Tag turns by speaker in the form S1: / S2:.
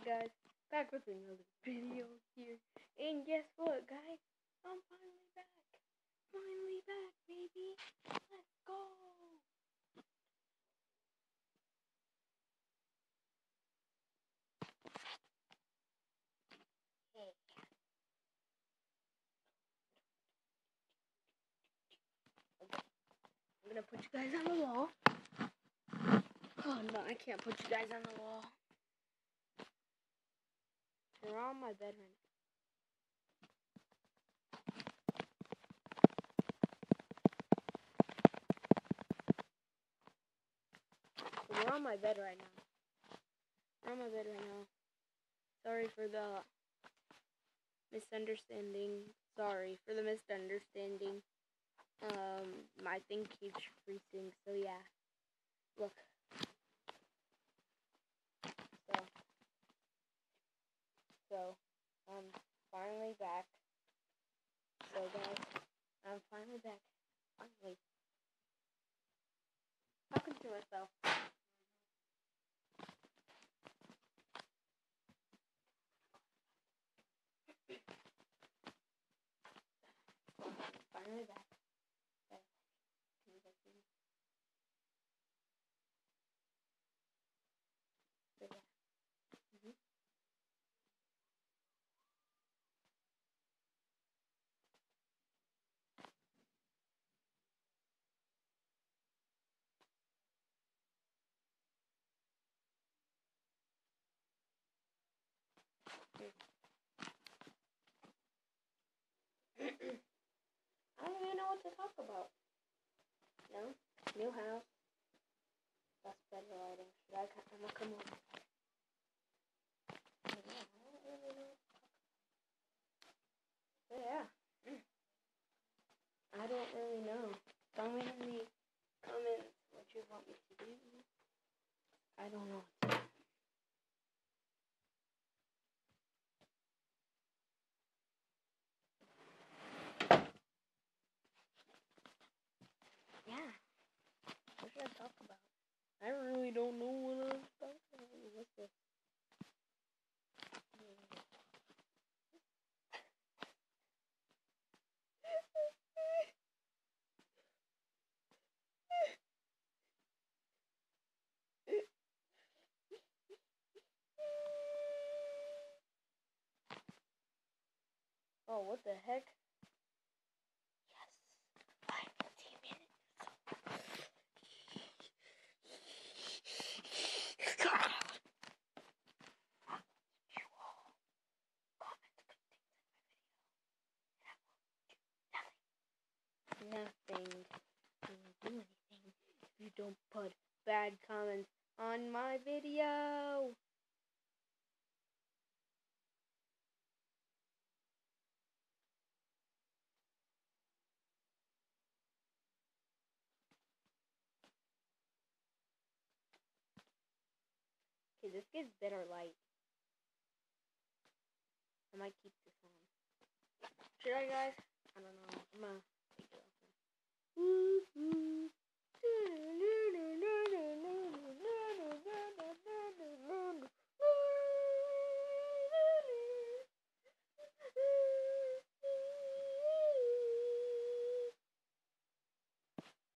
S1: guys, back with another video here, and guess what, guys? I'm finally back. Finally back, baby. Let's go. Hey. Okay. I'm gonna put you guys on the wall. Oh no, I can't put you guys on the wall. You're on my bed right now. We're on my bed right now. We're on my bed right now. Sorry for the misunderstanding. Sorry for the misunderstanding. My thing keeps freezing, so yeah. Look. So, I'm finally back. So guys, I'm finally back. Finally. Talking to myself. Finally back. Guys, can you guys see me? So yeah. I don't even know what to talk about. No? New house. That's better lighting. I'm gonna come over. I don't really know. So yeah. I don't really know. Tell me in the comments what you want me to do. I don't know. Yeah. What should I talk about? I really don't know what I'm talking about. What's this? Oh, what the heck? Yes. 15 minutes. You all comment good things in my video. Nothing. You won't do anything if you don't put bad comments on my video. Okay, this gives better light. I might keep this on. Should I, guys? I don't know. I'm gonna take it off now.